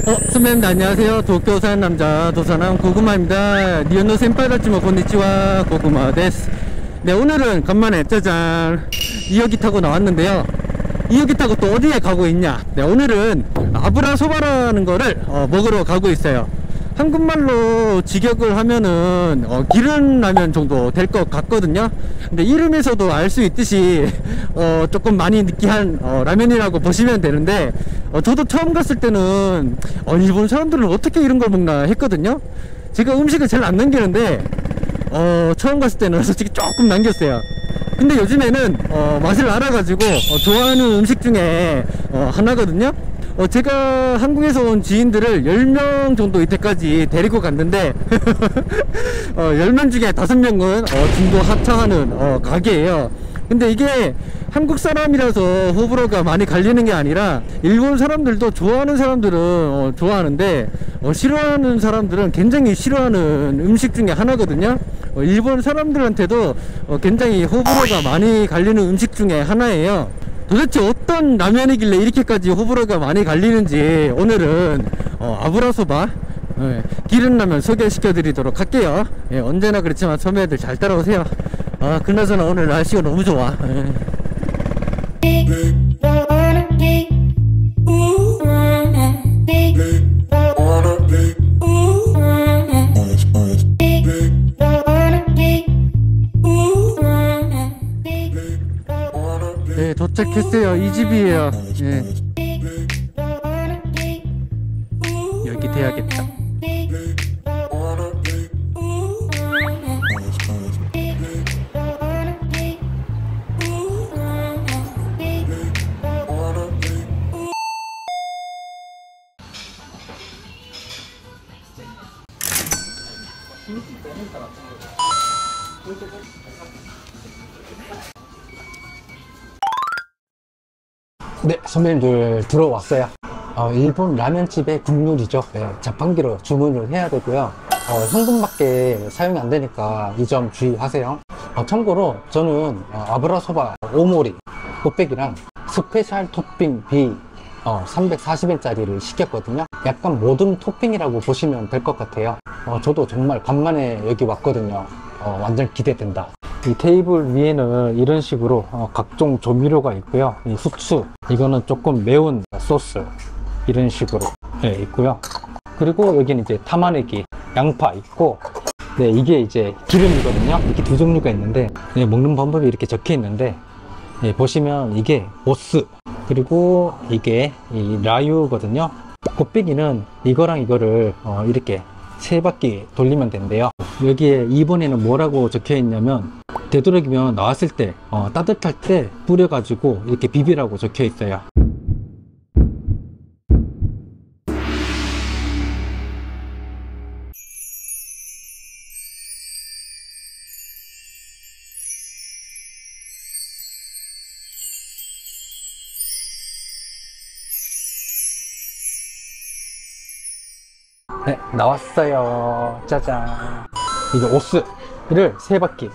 선배님들 안녕하세요. 도쿄 사는 남자 도사남 고구마입니다. 니온노 센파이다치모 곤니치와 고구마 데스. 네, 오늘은 간만에 짜잔 2호기 타고 나왔는데요. 2호기 타고 또 어디에 가고 있냐. 네, 오늘은 아브라 소바라는 거를 먹으러 가고 있어요. 한국말로 직역을 하면은 기름 라면 정도 될 것 같거든요. 근데 이름에서도 알 수 있듯이 조금 많이 느끼한 라면이라고 보시면 되는데, 저도 처음 갔을 때는 일본 사람들은 어떻게 이런 걸 먹나 했거든요. 제가 음식을 잘 안 남기는데 처음 갔을 때는 솔직히 조금 남겼어요. 근데 요즘에는 맛을 알아가지고 좋아하는 음식 중에 하나거든요. 제가 한국에서 온 지인들을 10명 정도 이때까지 데리고 갔는데 10명 중에 5명은 중도 하차하는 가게예요. 근데 이게 한국 사람이라서 호불호가 많이 갈리는 게 아니라 일본 사람들도 좋아하는 사람들은 좋아하는데 싫어하는 사람들은 굉장히 싫어하는 음식 중에 하나거든요. 일본 사람들한테도 굉장히 호불호가 많이 갈리는 음식 중에 하나예요. 도대체 어떤 라면이길래 이렇게까지 호불호가 많이 갈리는지 오늘은 아브라소바 기름라면 소개시켜 드리도록 할게요. 언제나 그렇지만 선배들 잘 따라오세요. 그나저나 오늘 날씨가 너무 좋아. 네, 도착했어요. 이 집이에요. 여기 돼야겠다. 네, 선배님들 들어왔어요. 일본 라면집의 국룰이죠. 네, 자판기로 주문을 해야 되고요. 현금밖에 사용이 안 되니까 이 점 주의하세요. 참고로 저는 아브라소바 오모리 곱빼기랑 스페셜 토핑 B 340엔짜리를 시켰거든요. 약간 모든 토핑이라고 보시면 될 것 같아요. 저도 정말 간만에 여기 왔거든요. 완전 기대된다. 이 테이블 위에는 이런 식으로 각종 조미료가 있고요. 이 후추, 이거는 조금 매운 소스, 이런 식으로 있고요. 그리고 여기는 이제 타마네기, 양파 있고, 네, 이게 이제 기름이거든요. 이렇게 두 종류가 있는데, 먹는 방법이 이렇게 적혀 있는데, 보시면 이게 오스, 그리고 이게 이 라유거든요. 곱빼기는 이거랑 이거를 이렇게 3바퀴 돌리면 된대요. 여기에 2번에는 뭐라고 적혀 있냐면, 되도록이면 나왔을 때 따뜻할 때 뿌려가지고 이렇게 비비라고 적혀 있어요. 네, 나왔어요. 짜잔. 이게 오스를 3바퀴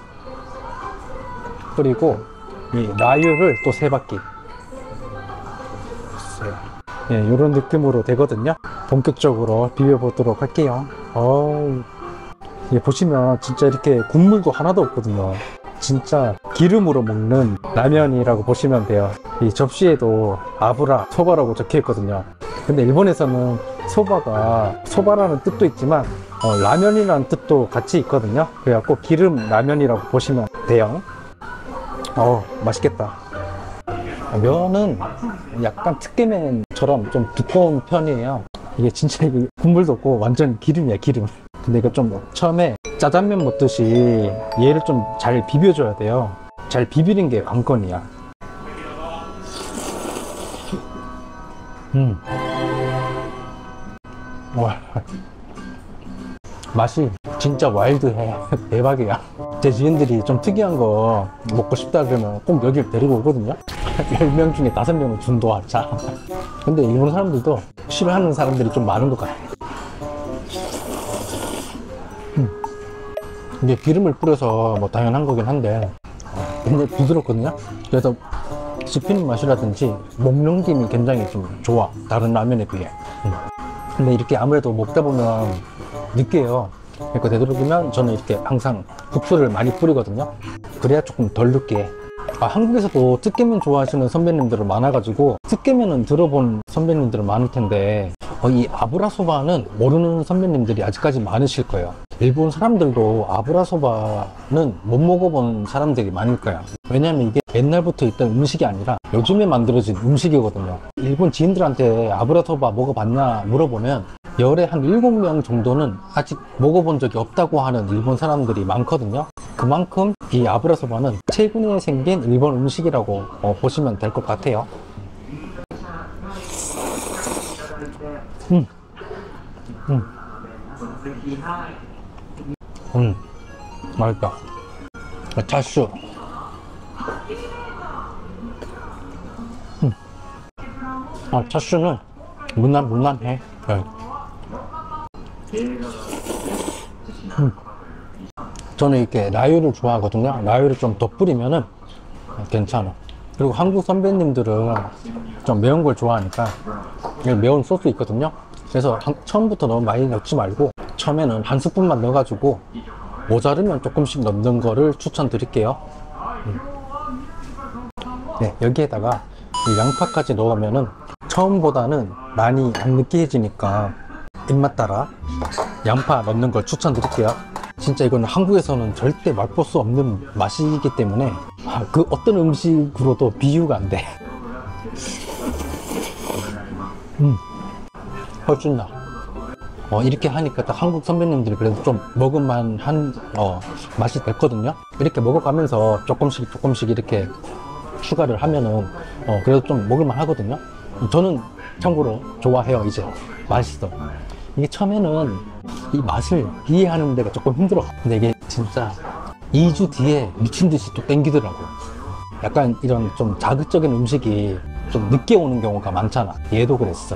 뿌리고, 이 라유를 또 3바퀴. 네, 이런 느낌으로 되거든요. 본격적으로 비벼보도록 할게요. 보시면 진짜 이렇게 국물도 하나도 없거든요. 진짜 기름으로 먹는 라면이라고 보시면 돼요. 이 접시에도 아브라 소바라고 적혀 있거든요. 근데 일본에서는 소바라는 뜻도 있지만 라면이라는 뜻도 같이 있거든요. 그래갖고 기름 라면이라고 보시면 돼요. 맛있겠다. 면은 약간 츠케멘처럼 좀 두꺼운 편이에요. 이게 진짜 이게 국물도 없고 완전 기름이야, 기름. 근데 이거 좀 처음에 짜장면 먹듯이 얘를 좀 잘 비벼줘야 돼요. 잘 비비는 게 관건이야. 와, 맛이 진짜 와일드해. 대박이야. 제 지인들이 좀 특이한 거 먹고 싶다 그러면 꼭 여길 데리고 오거든요. 10명 중에 5명은 중도하자. 근데 일본 사람들도 싫어하는 사람들이 좀 많은 것 같아. 이게 기름을 뿌려서 뭐 당연한 거긴 한데 굉장히 부드럽거든요. 그래서 씹히는 맛이라든지 먹는 김이 굉장히 좀 좋아, 다른 라면에 비해. 근데 이렇게 아무래도 먹다 보면 느끼해요. 그러니까 되도록이면 저는 이렇게 항상 국수를 많이 뿌리거든요. 그래야 조금 덜 느끼해. 한국에서도 찌개면 좋아하시는 선배님들은 많아가지고 찌개면은 들어본 선배님들은 많을 텐데 이 아브라소바는 모르는 선배님들이 아직까지 많으실 거예요. 일본 사람들도 아브라소바는 못 먹어본 사람들이 많을 거야. 왜냐면 이게 옛날부터 있던 음식이 아니라 요즘에 만들어진 음식이거든요. 일본 지인들한테 아브라소바 먹어봤냐 물어보면 열에 한 7명 정도는 아직 먹어본 적이 없다고 하는 일본 사람들이 많거든요. 그만큼 이 아브라소바는 최근에 생긴 일본 음식이라고 보시면 될 것 같아요. 맛있다. 차슈. 차슈는 무난해. 네. 저는 이렇게 라유를 좋아하거든요. 라유를 좀 더 뿌리면은 괜찮아. 그리고 한국 선배님들은 좀 매운 걸 좋아하니까 매운 소스 있거든요. 그래서 처음부터 너무 많이 넣지 말고 처음에는 한 스푼만 넣어가지고 모자르면 조금씩 넣는 거를 추천드릴게요. 네, 여기에다가 이 양파까지 넣으면은 처음보다는 많이 안 느끼해지니까 입맛 따라 양파 넣는 걸 추천드릴게요. 진짜 이거는 한국에서는 절대 맛볼 수 없는 맛이기 때문에 그 어떤 음식으로도 비유가 안 돼. 훨씬 나. 이렇게 하니까 딱 한국 선배님들이 그래도 좀 먹을만한 맛이 됐거든요. 이렇게 먹어가면서 조금씩 이렇게 추가를 하면은 그래도 좀 먹을만 하거든요. 저는 참고로 좋아해요. 이제 맛있어. 이게 처음에는 이 맛을 이해하는 데가 조금 힘들어. 근데 이게 진짜 2주 뒤에 미친 듯이 또 땡기더라고. 약간 이런 좀 자극적인 음식이 좀 늦게 오는 경우가 많잖아. 얘도 그랬어.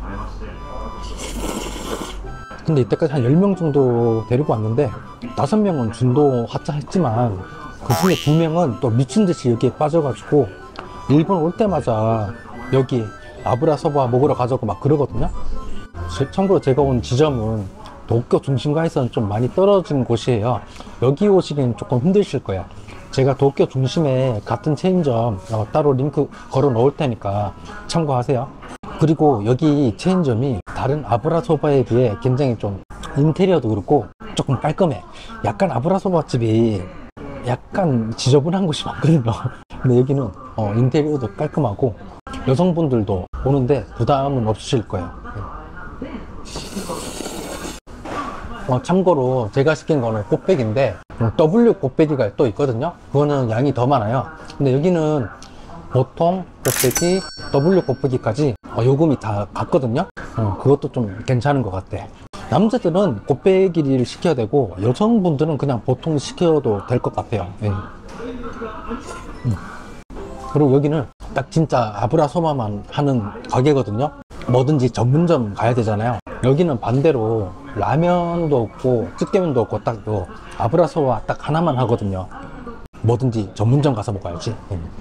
근데 이때까지 한 10명 정도 데리고 왔는데 5명은 중도 하차했지만 그 중에 2명은 또 미친 듯이 여기에 빠져가지고 일본 올 때마다 여기 아브라소바 먹으러 가자고 막 그러거든요. 참고로 제가 온 지점은 도쿄 중심가에서는 좀 많이 떨어진 곳이에요. 여기 오시긴 조금 힘드실 거예요. 제가 도쿄 중심에 같은 체인점 따로 링크 걸어 놓을 테니까 참고하세요. 그리고 여기 체인점이 다른 아브라소바에 비해 굉장히 좀 인테리어도 그렇고 조금 깔끔해. 약간 아브라소바 집이 약간 지저분한 곳이 많거든요. 근데 여기는 인테리어도 깔끔하고 여성분들도 오는데 부담은 없으실 거예요. 참고로 제가 시킨 거는 꽃배기인데 W 꽃배기가 또 있거든요. 그거는 양이 더 많아요. 근데 여기는 보통 꽃배기, W 꽃배기까지 요금이 다 같거든요. 그것도 좀 괜찮은 것 같아. 남자들은 꽃배기를 시켜야 되고 여성분들은 그냥 보통 시켜도 될 것 같아요. 네. 그리고 여기는 딱 진짜 아브라소바만 하는 가게거든요. 뭐든지 전문점 가야 되잖아요. 여기는 반대로 라면도 없고 찌개면도 없고 딱 아브라소바 딱 하나만 하거든요. 뭐든지 전문점 가서 먹어야지.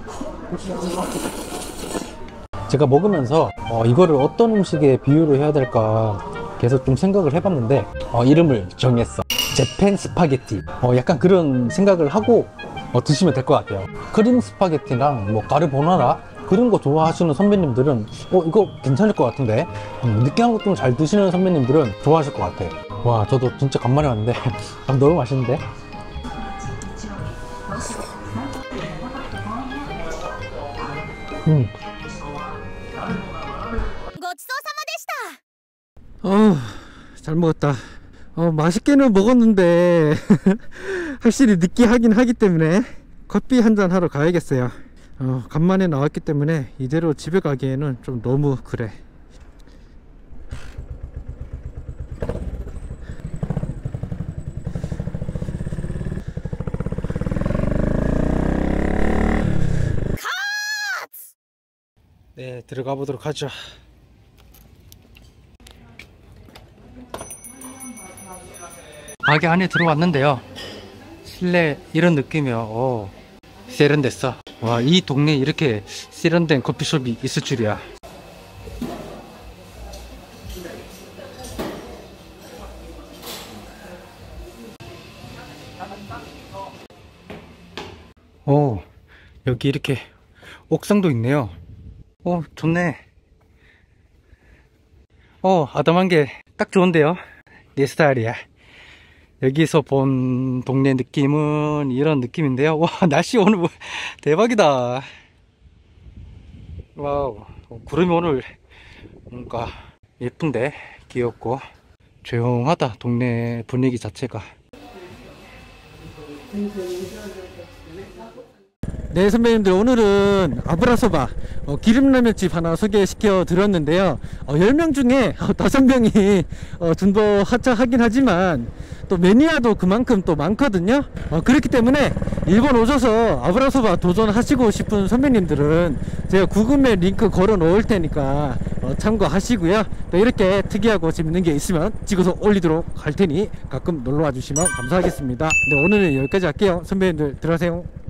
제가 먹으면서 이거를 어떤 음식에 비유를 해야 될까 계속 좀 생각을 해봤는데 이름을 정했어. 재팬 스파게티. 약간 그런 생각을 하고 드시면 될 것 같아요. 크림 스파게티랑 뭐 까르보나라 그런 거 좋아하시는 선배님들은 이거 괜찮을 것 같은데, 느끼한 것 좀 잘 드시는 선배님들은 좋아하실 것 같아. 와, 저도 진짜 간만에 왔는데 너무 맛있는데. 잘 먹었다. 맛있게는 먹었는데 확실히 느끼하긴 하기 때문에 커피 한잔 하러 가야겠어요. 간만에 나왔기 때문에 이대로 집에 가기에는 좀 너무 그래. 네, 들어가 보도록 하죠. 가게 안에 들어왔는데요. 실내 이런 느낌이요. 세련됐어. 와, 이 동네에 이렇게 세련된 커피숍이 있을 줄이야. 오, 여기 이렇게 옥상도 있네요. 오, 좋네. 아담한 게 딱 좋은데요. 내 스타일이야. 여기서 본 동네 느낌은 이런 느낌인데요. 와, 날씨 오늘 뭐 대박이다. 와우, 구름이 오늘 뭔가 예쁜데, 귀엽고 조용하다. 동네 분위기 자체가. 네, 선배님들, 오늘은 아브라소바 기름라면집 하나 소개시켜 드렸는데요. 10명 중에 5명이 좀 더 하차하긴 하지만 또 매니아도 그만큼 또 많거든요. 그렇기 때문에 일본 오셔서 아브라소바 도전하시고 싶은 선배님들은 제가 구글맵 링크 걸어 놓을 테니까 참고하시고요. 또 이렇게 특이하고 재밌는 게 있으면 찍어서 올리도록 할 테니 가끔 놀러와 주시면 감사하겠습니다. 네, 오늘은 여기까지 할게요. 선배님들 들어가세요.